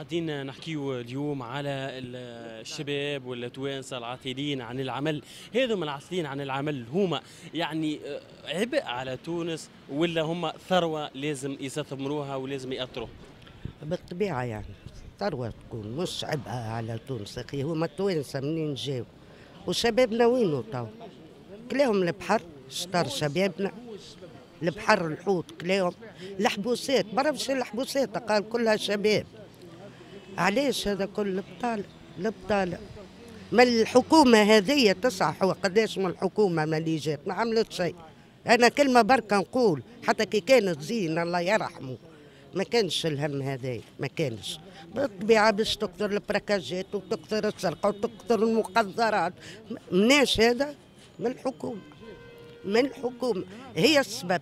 قاعدين نحكيو اليوم على الشباب والتوانسه العاطلين عن العمل. هذم العاطلين عن العمل هما يعني عبء على تونس ولا هما ثروه لازم يستثمروها ولازم يأثروا؟ بالطبيعة يعني ثروة تكون مش عبء على تونس. أخي هما التوانسة منين جاو وشبابنا وينو تو؟ كلاهم البحر شطر شبابنا، البحر الحوت كلاهم، الحبوسات برا مش الحبوسات قال كلها شباب. علاش هذا كل البطالة؟ البطالة ما الحكومة هذه تصح وقداش من الحكومة ما اللي جات ما عملت شيء. أنا كلمة بركة نقول حتى كي كانت زين الله يرحمه ما كانش الهم هذا، ما كانش. بالطبيعة باش تكثر البراكاجات وتكثر السرقة وتكثر المخدرات. مناش هذا؟ من الحكومة، من الحكومة هي السبب.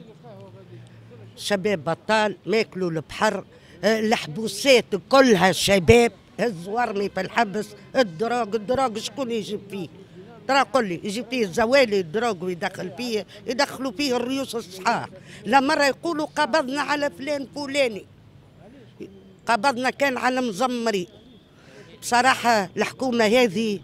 شباب بطال ماكلوا البحر، الحبوسات كلها شباب، الزوارمي في الحبس، الدراج شكون يجيب فيه؟ ترى قل لي يجيب فيه الزوالي الدراج ويدخل فيه، يدخلوا فيه الريوس الصحاح. لا مرة يقولوا قبضنا على فلان فلاني، قبضنا كان على مزمري. بصراحة الحكومة هذه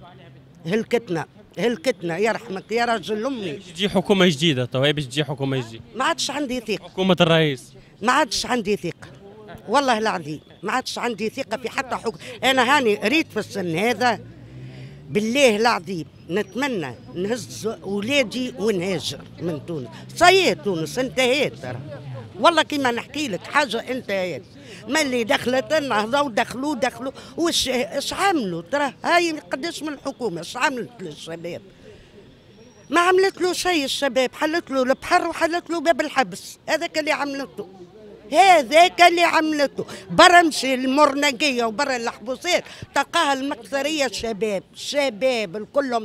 هلكتنا يرحمك يا راجل أمي. تجي حكومه جديده تو، باش تجي حكومه جديده. ما عادش عندي ثقة. حكومه الرئيس. ما عادش عندي ثقة والله العظيم، ما عادش عندي ثقة في حتى حكم. أنا هاني ريت في السن هذا بالله العظيم نتمنى نهز ولادي ونهاجر من تونس. صيت تونس انتهيت ترى والله كيما نحكي لك حاجة انتهيت. ما اللي دخلت النهضة ودخلوا وش اش عملوا؟ ترى هاي قداش من الحكومة اش عملت للشباب؟ ما عملت له شيء. الشباب حلت له البحر وحلت له باب الحبس، هذاك اللي عملته، هذاك اللي عملته. برا مشي المرنقية وبرا الحبوسات تلقاها المكثرية شباب الكلهم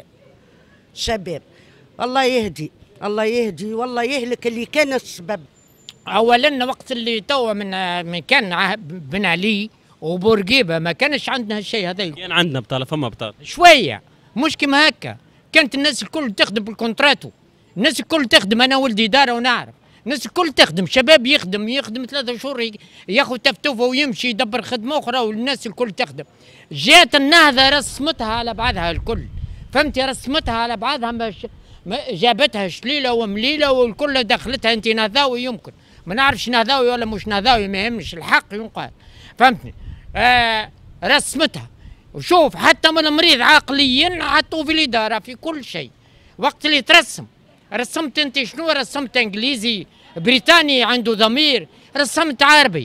شباب. الله يهدي والله يهلك اللي كان السبب. اولا وقت اللي توا من كان بن علي وبورقيبه ما كانش عندنا الشيء هذا. كان عندنا بطاله، فما بطاله شويه مش كما هكا. كانت الناس الكل تخدم بالكونتراتو، الناس الكل تخدم. انا ولدي دار ونعرف الناس الكل تخدم، شباب يخدم 3 شهور ياخذ تفتوفه ويمشي يدبر خدمه اخرى والناس الكل تخدم. جات النهضه رسمتها على بعضها الكل، فهمتي؟ رسمتها على بعضها، جابتها شليله ومليله والكل دخلتها. انت نهضاوي يمكن ما نعرفش نهضاوي ولا مش نهضاوي، ما يهمش الحق ينقال، فهمتني؟ رسمتها. وشوف حتى من مريض عقليا حطوه في الاداره في كل شيء. وقت اللي رسمت انت شنو؟ رسمت انجليزي بريطاني عنده ضمير، رسمت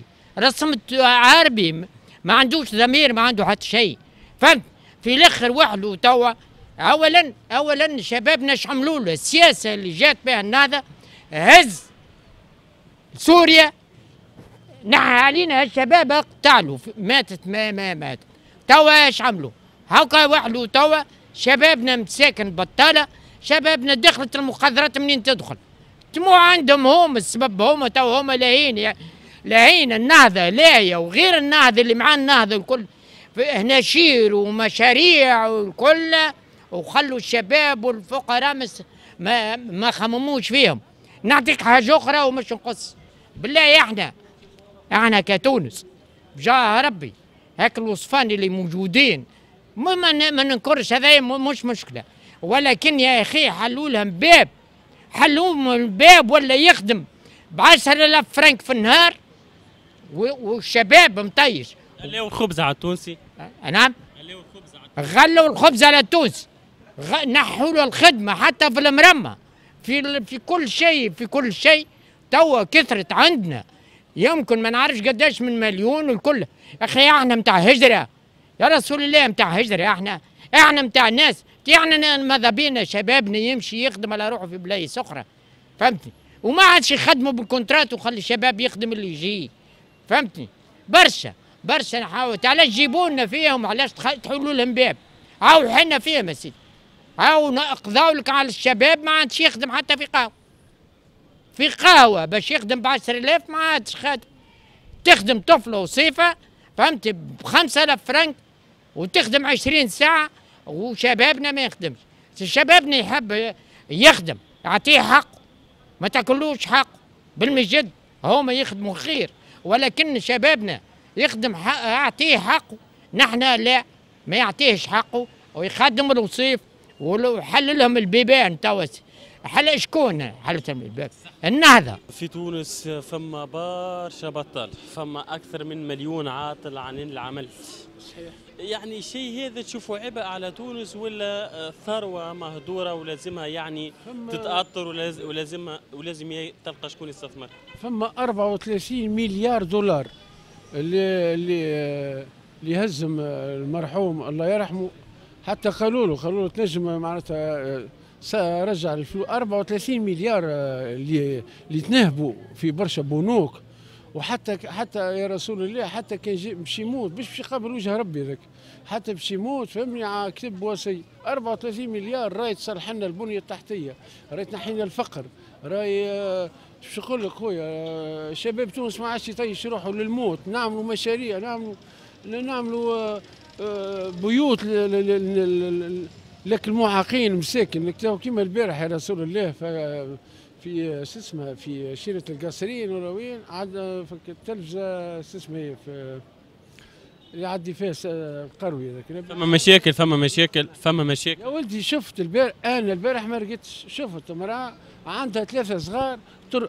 عربي ما عندوش ضمير، ما عنده حتى شيء، فهمت؟ في الاخر وحده توا. اولا شبابنا اش عملوا له؟ السياسه اللي جات بها النهضه هز سوريا، نحى علينا الشباب اقتالوا، ماتت ما ماتت. توا اش عملوا؟ هاكا وحده توا شبابنا متساكن بطاله، شبابنا دخلت المخدرات منين تدخل؟ مو عندهم هم السبب، هم توا هم لاهين النهضه لاهيه وغير النهضه اللي مع النهضه الكل هنا شير ومشاريع والكل، وخلوا الشباب والفقراء ما خمموش فيهم. نعطيك حاجه اخرى ومش نقص بالله، احنا كتونس بجاه ربي هاك الوصفان اللي موجودين ما ننكرش، هذا مش مشكله، ولكن يا اخي حلوا لهم الباب ولا يخدم ب10,000 فرنك في النهار والشباب مطيش. غلوا الخبز على التونسي. نعم غلوا الخبز على التونسي، نحوا له الخدمه حتى في المرمى، في كل شيء توا كثرت عندنا. يمكن ما نعرفش قداش من مليون والكل. اخي احنا متاع هجره يا رسول الله، متاع هجره. احنا متاع الناس. احنا ماذا بينا شبابنا يمشي يخدم على روحه في بلايص اخرى، فهمتني؟ وما عادش يخدموا بالكونترات وخلي الشباب يخدم اللي يجي، فهمتني؟ برشا نحاول. علاش تجيبوا لنا فيهم؟ علاش تحلوا لهم باب؟ هاو حنا فيهم يا سيدي، هاو قضاو لك على الشباب ما عادش يخدم حتى في قهوه باش يخدم ب10,000 ما عادش خادم. تخدم طفله وصيفه، فهمت؟ ب5,000 فرنك وتخدم 20 ساعه، وشبابنا ما يخدمش. شبابنا يحب يخدم، اعطيه حقه، ما تاكلوش حقه بالمجد. هما يخدموا خير، ولكن شبابنا يخدم يعطيه حقه. نحن لا، ما يعطيهش حقه ويخدم الوصيف وحل لهم البيبان توا. حل شكون حلت الباب؟ النهضة. في تونس فما برشا بطال، فما أكثر من مليون عاطل عن العمل. صحيح. يعني شيء هذا تشوفوا عبء على تونس ولا ثروة مهدورة ولازمها يعني تتأطر ولازم تلقى شكون يستثمر؟ فما 34 مليار دولار اللي هزم المرحوم الله يرحمه. حتى قالوا له تنجم معناتها رجع الفلوس 34 مليار اللي تنهبوا في برشا بنوك. وحتى يا رسول الله حتى كان باش يموت باش يقابل وجه ربي ذاك، حتى باش يموت فهمني كتب وصي 34 مليار راهي تصلح لنا البنيه التحتيه، راهي تنحينا الفقر، راهي باش نقول لك خويا شباب تونس ما عادش يطيش روحه للموت. نعملوا مشاريع، نعملوا بيوت لك المعاقين المساكن كيما البارح يا رسول الله في اسمها في شيرة القصرين ولا وين عاد في التلفزه اسمها في اللي يعدي فيها القروي هذاك. فما مشاكل يا ولدي. شفت البارح ما لقيتش. شفت امراه عندها 3 صغار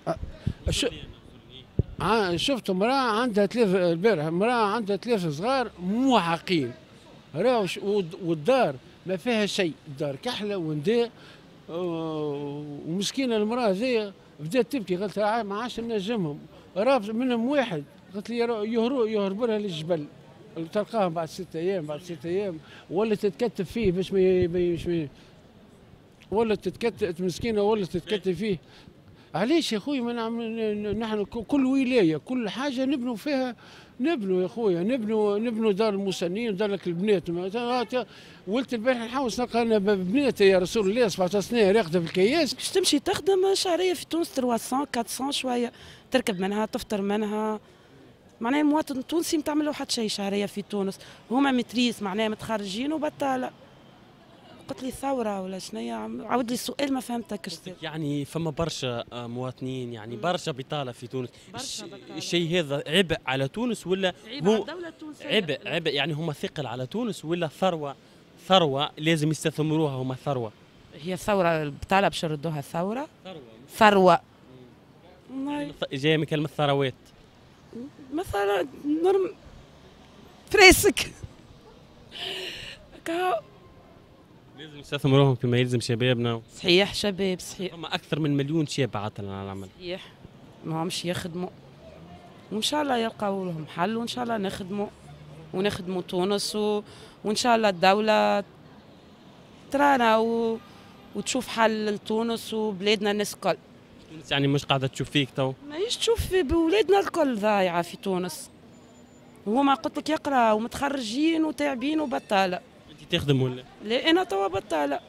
شفت امراه عندها 3 البارح امراه عندها 3 صغار معاقين والدار ما فيها شيء، الدار كحله ونداء ومسكينه المراه ذي بدات تبكي. قلت لها ما عادش نجمهم، رابط منهم واحد قلت لي يهرب لها للجبل، تلقاهم بعد 6 ايام بعد 6 ايام ولا تتكتف فيه باش ما ولا تتكتف مسكينه ولا تتكتف فيه. علاش يا خويا ما نعمل نحن كل ولايه كل حاجه نبنوا فيها، نبنوا يا خويا نبنوا دار المسنين ودار لك البنات. ولت البارح نحوس نلقى انا بنات يا رسول الله 17 سنه راقده في الكياس. باش تمشي تخدم شهريه في تونس 300 400 شويه، تركب منها تفطر منها. معناها المواطن التونسي ما تعمل له حتى شيء شهريه في تونس. هما متريس معناها متخرجين وبطاله. قلت لي ثوره ولا شنيا؟ عاود لي السؤال ما فهمتكش. يعني فما برشا مواطنين يعني برشا بطاله في تونس. الشيء هذا عبء على تونس ولا هو عبء يعني هما ثقل على تونس ولا ثروه لازم يستثمروها هما ثروه؟ هي ثوره البطاله باش يردوها ثروه جايه من كلمه ثروات مثلا فريسك لازم يستثمروهم كما يلزم شبابنا. صحيح شباب صحيح. فما اكثر من مليون شاب عاطل على العمل. صحيح ما همش يخدموا وان شاء الله يلقاو لهم حل وان شاء الله نخدموا تونس وان شاء الله الدوله ترانا وتشوف حل لتونس وبلادنا الناس الكل. تونس يعني مش قاعده تشوف فيك تو؟ ماهيش تشوف في بولادنا الكل ضايعه في تونس. وهما قلت لك يقرا ومتخرجين وتاعبين وبطاله. انت تخدم ولا؟ لا انا توا بطاله.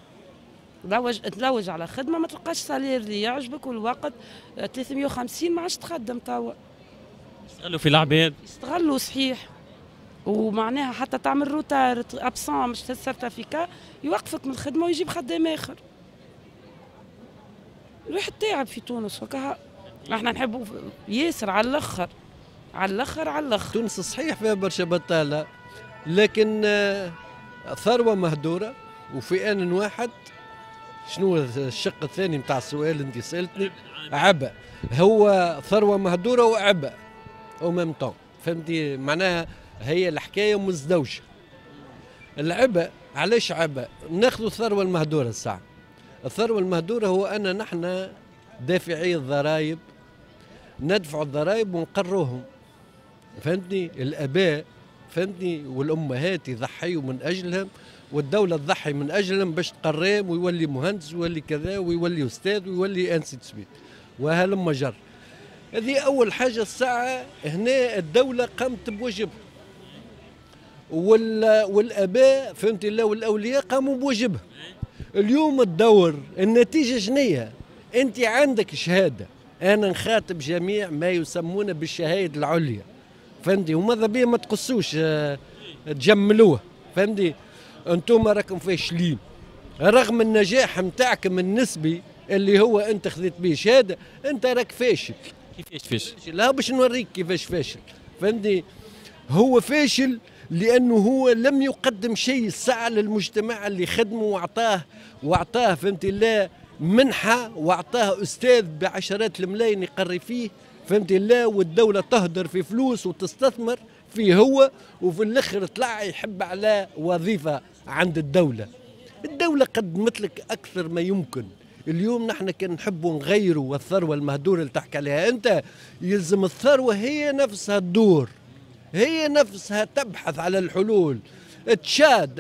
تلوج على خدمه ما تلقاش سالير اللي يعجبك والوقت 350 ما عادش تخدم توا. يستغلوا في العباد. يستغلوا صحيح. ومعناها حتى تعمل روتار ابسون مش سيرتيفيكا يوقفك من الخدمه ويجيب خدام اخر. الواحد تعب في تونس وكها. احنا نحبوا ياسر على الاخر على الاخر. تونس صحيح فيها برشا بطاله لكن ثروه مهدوره وفي ان واحد. شنو الشق الثاني نتاع السؤال انت سالتني؟ عبء. هو ثروه مهدوره وعبء او ميم طون، فهمتي؟ معناها هي الحكايه مزدوجه. العبء علاش عبء؟ ناخذ الثروه المهدوره الساعه. الثروه المهدوره هو ان نحن دافعي الضرائب ندفع الضرائب ونقروهم، فهمتني؟ الاباء فهمتني والامهات يضحيوا من اجلهم والدوله تضحي من اجلهم باش تقريهم ويولي مهندس ويولي كذا ويولي استاذ ويولي انسي تسبيت وهلم جر. هذه اول حاجه. الساعه هنا الدوله قامت بواجبها والاباء فهمتي الله والاولياء قاموا بواجبها. اليوم الدور النتيجه شنية؟ انت عندك شهاده. انا نخاطب جميع ما يسمون بالشهاده العليا، فهمتي؟ وماذا بيا ما تقصوش تجملوه، فهمتي؟ انتم راكم فاشلين رغم النجاح نتاعكم النسبي اللي هو انت خذيت به شهاده، انت راك فاشل. كيفاش فاشل؟ لا باش نوريك كيفاش فاشل، فهمتي؟ هو فاشل لأنه هو لم يقدم شيء سعى للمجتمع اللي خدمه وأعطاه فهمت الله منحة، وأعطاه أستاذ بعشرات الملايين يقري فيه فهمت الله، والدولة تهدر في فلوس وتستثمر فيه هو، وفي الآخر طلع يحب على وظيفة عند الدولة. الدولة قدمت لك أكثر ما يمكن. اليوم نحن كان نحبوا نغيروا والثروة المهدورة اللي تحكي عليها أنت، يلزم الثروة هي نفسها الدور، هي نفسها تبحث على الحلول. تشاد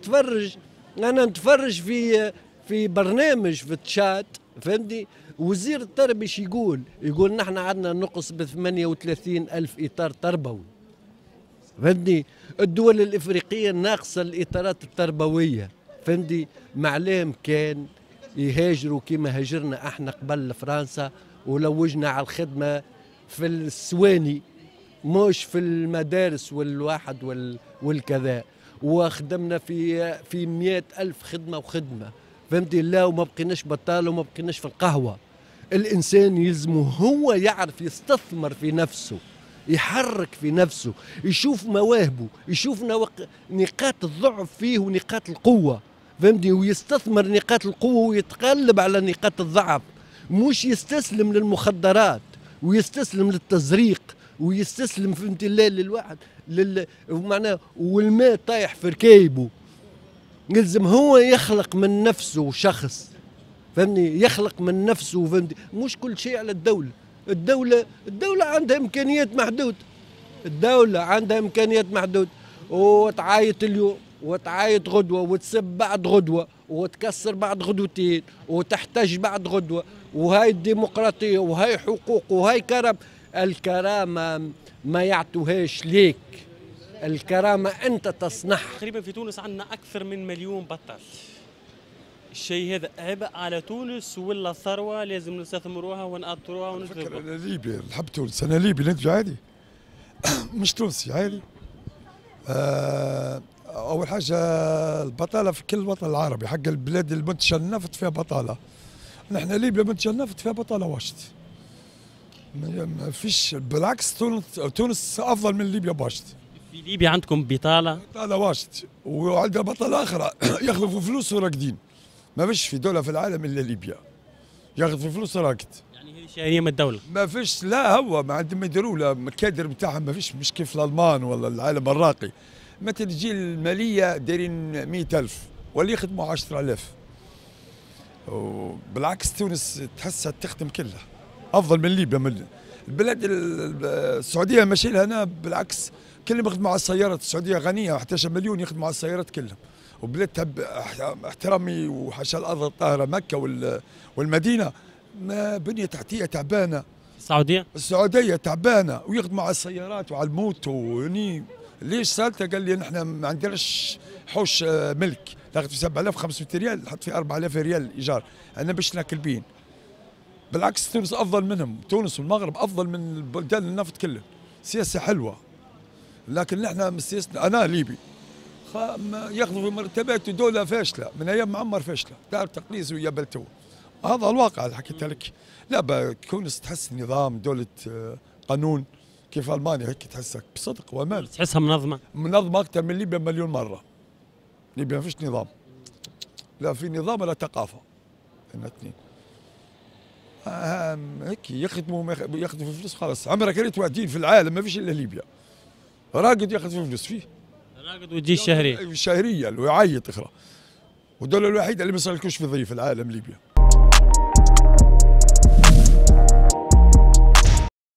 أنا نتفرج في برنامج في تشاد فهمتني، وزير التربية يقول نحن عندنا نقص ب 38 ألف إطار تربوي فهمتني. الدول الإفريقية ناقصة الإطارات التربوية فهمتي. معلام كان يهاجروا كما هاجرنا احنا قبل لفرنسا، ولوجنا على الخدمة في السواني مش في المدارس والواحد والكذا، وخدمنا في 100 ألف خدمة فهمتي الله، وما بقيناش بطال وما بقيناش في القهوة. الإنسان يلزمه هو يعرف يستثمر في نفسه، يحرك في نفسه، يشوف مواهبه، يشوف نقاط الضعف فيه ونقاط القوة فهمتني، ويستثمر نقاط القوة ويتغلب على نقاط الضعف، مش يستسلم للمخدرات ويستسلم للتزريق ويستسلم فهمت الله للواحد معناه والماء طايح في ركايبه. يلزم هو يخلق من نفسه شخص فهمني، يخلق من نفسه فهمتني، مش كل شيء على الدولة. الدولة عندها إمكانيات محدودة، الدولة عندها إمكانيات محدودة، وتعايط اليوم وتعايط غدوة وتسب بعد غدوة وتكسر بعد غدوتين وتحتاج بعد غدوة، وهاي الديمقراطية وهاي حقوق وهاي كرم. الكرامة ما يعطوهاش ليك، الكرامة أنت تصنعها. تقريبا في تونس عندنا أكثر من مليون بطل. الشيء هذا عبء على تونس ولا ثروة لازم نستثمروها ونأطروها ونجذبوها؟ أنا ليبي نحب تونس، أنا ليبي ننتج عادي مش تونسي عادي. أول حاجة البطالة في كل الوطن العربي، حق البلاد المنتجة النفط فيها بطالة. نحن ليبيا منتجة النفط فيها بطالة واجد، ما فيش بالعكس. تونس أفضل من ليبيا واجد. في ليبيا عندكم بطالة واجد، وعندنا بطالة أخرى ياخذوا في فلوس وراقدين. ما فيش في دولة في العالم إلا ليبيا ياخذ في فلوس راقد. يعني هذه شهرية من الدولة؟ ما فيش، لا هو ما عندهم يديروا له الكادر بتاعهم ما فيش، مش كيف الألمان ولا العالم الراقي. مثلا تجي المالية دايرين 100,000 واللي يخدموا 10,000. وبالعكس تونس تحسها تخدم كلها أفضل من ليبيا. من البلاد السعودية ماشي لها هنا بالعكس، كلهم يخدموا على السيارات. السعودية غنية 11 مليون يخدموا على السيارات كلهم، وبلاد تحب احترامي وحاشا الأرض الطاهرة مكة والمدينة ما بنية تحتية تعبانة. السعودية تعبانة ويخدموا على السيارات وعلى الموت. وني ليش سالته قال لي نحن ما عندناش حوش ملك، ناخذ في 7500 ريال نحط في 4000 ريال ايجار، انا باش ناكل بين. بالعكس تونس افضل منهم، تونس والمغرب افضل من البلدان النفط كله. سياسه حلوه، لكن نحن سياستنا انا ليبي ياخذوا في مرتبات ودوله فاشله من ايام معمر، فاشله دار تقليص ويا بلتو. هذا الواقع اللي حكيت لك. لا تونس تحس نظام دوله قانون كيف المانيا هيك تحسك بصدق وامان. تحسها منظمه اكثر من ليبيا مليون مره. ليبيا ما فيش نظام، لا في نظام ولا ثقافه، الاثنين هيك ياخذوا في فلوس خلاص. عمرك ريت واحدين في العالم ما فيش الا ليبيا راقد ياخذ في فلوس فيه، راقد وتجي الشهريه اللي يعيط اخرى. والدوله الوحيده اللي ما يصلكوش في ضيف العالم ليبيا.